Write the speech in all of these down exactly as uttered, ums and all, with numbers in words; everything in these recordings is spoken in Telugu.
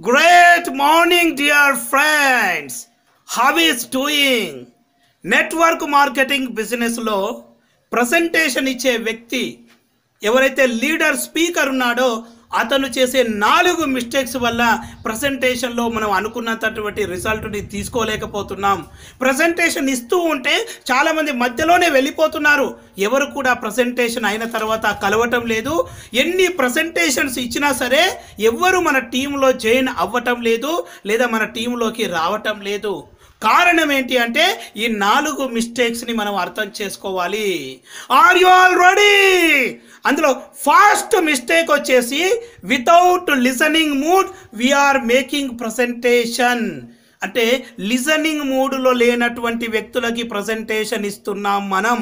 Great morning, dear friends. How is doing? Network marketing బిజినెస్లో ప్రజెంటేషన్ ఇచ్చే వ్యక్తి ఎవరైతే లీడర్ స్పీకర్ ఉన్నాడో అతను చేసే నాలుగు మిస్టేక్స్ వల్ల ప్రజెంటేషన్లో మనం అనుకున్నటువంటి రిజల్ట్ని తీసుకోలేకపోతున్నాం. ప్రజెంటేషన్ ఇస్తూ ఉంటే చాలామంది మధ్యలోనే వెళ్ళిపోతున్నారు. ఎవరు కూడా ప్రజెంటేషన్ అయిన తర్వాత కలవటం లేదు. ఎన్ని ప్రజెంటేషన్స్ ఇచ్చినా సరే ఎవ్వరు మన టీంలో జాయిన్ అవ్వటం లేదు, లేదా మన టీంలోకి రావటం లేదు. కారణం ఏంటి అంటే ఈ నాలుగు మిస్టేక్స్ని మనం అర్థం చేసుకోవాలి. Are you all ready? అందులో ఫస్ట్ మిస్టేక్ వచ్చేసి without listening mood we are making presentation. అంటే లిసనింగ్ మూడ్లో లేనటువంటి వ్యక్తులకి ప్రజెంటేషన్ ఇస్తున్నాం మనం.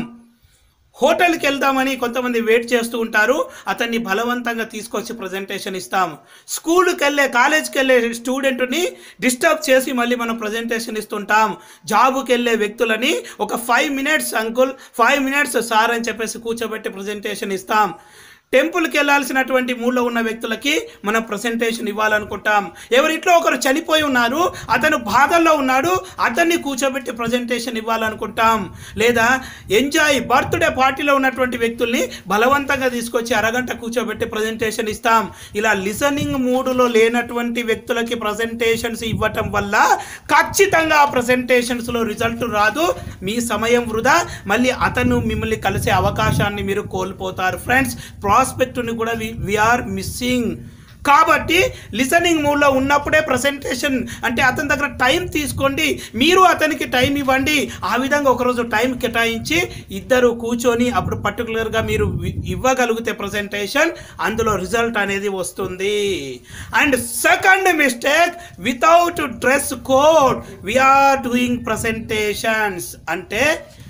హోటల్కి వెళ్దామని కొంతమంది వెయిట్ చేస్తూ ఉంటారు, అతన్ని బలవంతంగా తీసుకొచ్చి ప్రజెంటేషన్ ఇస్తాం. స్కూల్కి వెళ్ళే కాలేజ్కి వెళ్ళే స్టూడెంట్ని డిస్టర్బ్ చేసి మళ్ళీ మనం ప్రజెంటేషన్ ఇస్తుంటాం. జాబుకి వెళ్ళే వ్యక్తులని ఒక five minutes uncle, five minutes sir అని చెప్పేసి కూర్చోబెట్టి ప్రజెంటేషన్ ఇస్తాం. టెంపుల్కి వెళ్ళాల్సినటువంటి మూడ్లో ఉన్న వ్యక్తులకి మనం ప్రజెంటేషన్ ఇవ్వాలనుకుంటాం. ఎవరింట్లో ఒకరు చనిపోయి ఉన్నారు, అతను బాధల్లో ఉన్నాడు, అతన్ని కూర్చోబెట్టి ప్రజెంటేషన్ ఇవ్వాలనుకుంటాం. లేదా ఎంజాయ్ బర్త్డే పార్టీలో ఉన్నటువంటి వ్యక్తుల్ని బలవంతంగా తీసుకొచ్చి అరగంట కూర్చోబెట్టి ప్రజెంటేషన్ ఇస్తాం. ఇలా లిసనింగ్ మూడులో లేనటువంటి వ్యక్తులకి ప్రజెంటేషన్స్ ఇవ్వటం వల్ల ఖచ్చితంగా ఆ ప్రజెంటేషన్స్లో రిజల్ట్ రాదు, మీ సమయం వృధా, మళ్ళీ అతను మిమ్మల్ని కలిసే అవకాశాన్ని మీరు కోల్పోతారు. ఫ్రెండ్స్, ప్రాస్పెక్ట్ని కూడా వీఆర్ మిస్సింగ్. కాబట్టి లిసనింగ్ మూడ్లో ఉన్నప్పుడే ప్రజెంటేషన్ అంటే అతని దగ్గర టైం తీసుకోండి, మీరు అతనికి టైం ఇవ్వండి. ఆ విధంగా ఒకరోజు టైం కేటాయించి ఇద్దరు కూర్చొని అప్పుడు పర్టికులర్గా మీరు ఇవ్వగలిగితే ప్రజెంటేషన్ అందులో రిజల్ట్ అనేది వస్తుంది. And second mistake, without dress code we are doing presentations. అంటే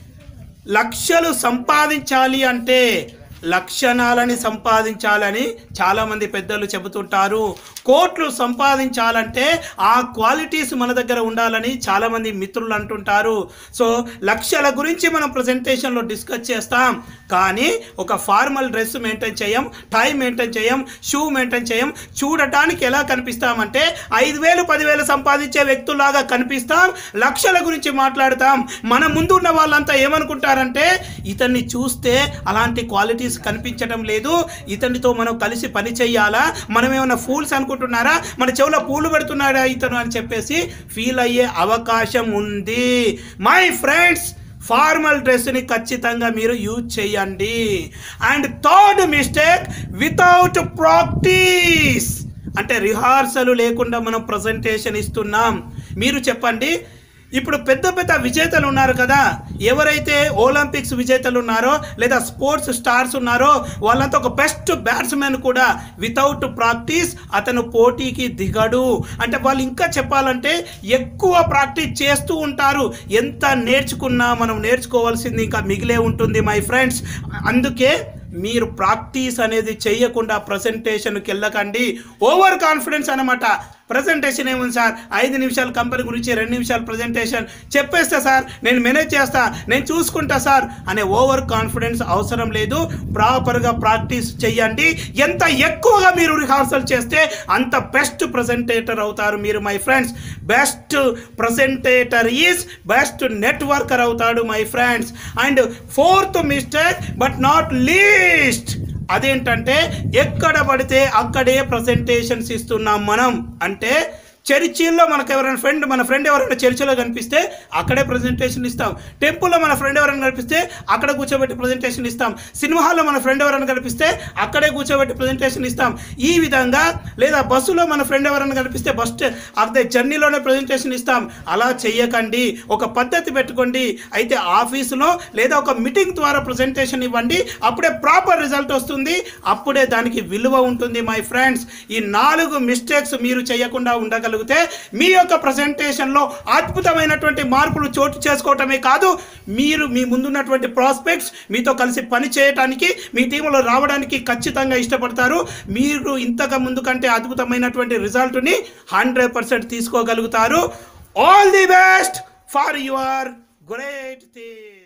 లక్షలు సంపాదించాలి అంటే లక్షణాలని సంపాదించాలని చాలామంది పెద్దలు చెబుతుంటారు. కోట్లు సంపాదించాలంటే ఆ క్వాలిటీస్ మన దగ్గర ఉండాలని చాలామంది మిత్రులు అంటుంటారు. సో లక్షల గురించి మనం ప్రజెంటేషన్లో డిస్కస్ చేస్తాం, కానీ ఒక ఫార్మల్ డ్రెస్ మెయింటైన్ చేయం, టైం మెయింటైన్ చేయం, షూ మెయింటైన్ చేయం. చూడటానికి ఎలా కనిపిస్తామంటే ఐదు వేలు పదివేలు సంపాదించే వ్యక్తులాగా కనిపిస్తాం, లక్షల గురించి మాట్లాడతాం. మన ముందు ఉన్న వాళ్ళంతా ఏమనుకుంటారంటే ఇతన్ని చూస్తే అలాంటి క్వాలిటీస్ కనిపించడం లేదు, ఇతనితో మనం కలిసి పని చేయాలా, మనం ఏమైనా ఫూల్స్ అనుకుంటున్నారా, మన చెవులో పూలు పెడుతున్నాడా ఇతను అని చెప్పేసి ఫీల్ అయ్యే అవకాశం ఉంది. మై ఫ్రెండ్స్, ఫార్మల్ డ్రెస్ని ఖచ్చితంగా మీరు యూజ్ చేయండి. And third mistake, without practice. అంటే రిహార్సల్ లేకుండా మనం ప్రజెంటేషన్ ఇస్తున్నాం. మీరు చెప్పండి, ఇప్పుడు పెద్ద పెద్ద విజేతలు ఉన్నారు కదా, ఎవరైతే ఒలింపిక్స్ విజేతలు ఉన్నారో లేదా స్పోర్ట్స్ స్టార్స్ ఉన్నారో వాళ్ళంతా ఒక బెస్ట్ బ్యాట్స్మెన్ కూడా వితౌట్ ప్రాక్టీస్ అతను పోటీకి దిగడు. అంటే వాళ్ళు ఇంకా చెప్పాలంటే ఎక్కువ ప్రాక్టీస్ చేస్తూ ఉంటారు. ఎంత నేర్చుకున్నా మనం నేర్చుకోవాల్సింది ఇంకా మిగిలే ఉంటుంది మై ఫ్రెండ్స్. అందుకే మీరు ప్రాక్టీస్ అనేది చేయకుండా ప్రజెంటేషన్కి వెళ్ళకండి. ఓవర్ కాన్ఫిడెన్స్ అనమాట. ప్రజెంటేషన్ ఏముంది సార్, ఐదు నిమిషాలు కంపెనీ గురించి రెండు నిమిషాలు ప్రజెంటేషన్ చెప్పేస్తా సార్, నేను మేనేజ్ చేస్తా, నేను చూసుకుంటా సార్ అనే ఓవర్ కాన్ఫిడెన్స్ అవసరం లేదు. ప్రాపర్గా ప్రాక్టీస్ చేయండి. ఎంత ఎక్కువగా మీరు రిహార్సల్ చేస్తే అంత బెస్ట్ ప్రజెంటేటర్ అవుతారు మీరు my friends. Best presenter is best networker అవుతాడు my friends. And fourth mistake but not least, అదేంటంటే ఎక్కడ పడితే అక్కడే ప్రజెంటేషన్స్ ఇస్తున్నాం మనం. అంటే చర్చిల్లో మనకు ఎవరైనా ఫ్రెండ్ మన ఫ్రెండ్ ఎవరైనా చర్చిలో కనిపిస్తే అక్కడే ప్రజెంటేషన్ ఇస్తాం. టెంపుల్లో మన ఫ్రెండ్ ఎవరైనా కనిపిస్తే అక్కడ కూర్చోబెట్టి ప్రజెంటేషన్ ఇస్తాం. సినిమా హాల్లో మన ఫ్రెండ్ ఎవరైనా కనిపిస్తే అక్కడే కూర్చోబెట్టి ప్రజెంటేషన్ ఇస్తాం. ఈ విధంగా లేదా బస్సులో మన ఫ్రెండ్ ఎవరైనా కనిపిస్తే బస్ అదే జర్నీలోనే ప్రజెంటేషన్ ఇస్తాం. అలా చెయ్యకండి, ఒక పద్ధతి పెట్టుకోండి. అయితే ఆఫీసులో లేదా ఒక మీటింగ్ ద్వారా ప్రజెంటేషన్ ఇవ్వండి, అప్పుడే ప్రాపర్ రిజల్ట్ వస్తుంది, అప్పుడే దానికి విలువ ఉంటుంది మై ఫ్రెండ్స్. ఈ నాలుగు మిస్టేక్స్ మీరు చేయకుండా ఉండగలరు చేయగలిగితే మీ యొక్క ప్రెజెంటేషన్లో అద్భుతమైనటువంటి మార్పులు చోటు చేసుకోవటమే కాదు, మీరు మీ ముందున్నటువంటి ప్రాస్పెక్ట్స్ మీతో కలిసి పని చేయడానికి మీ టీంలో రావడానికి ఖచ్చితంగా ఇష్టపడతారు. మీరు ఇంతకు ముందు కంటే అద్భుతమైనటువంటి రిజల్ట్ని హండ్రెడ్ పర్సెంట్ తీసుకోగలుగుతారు. All the best for your great thing.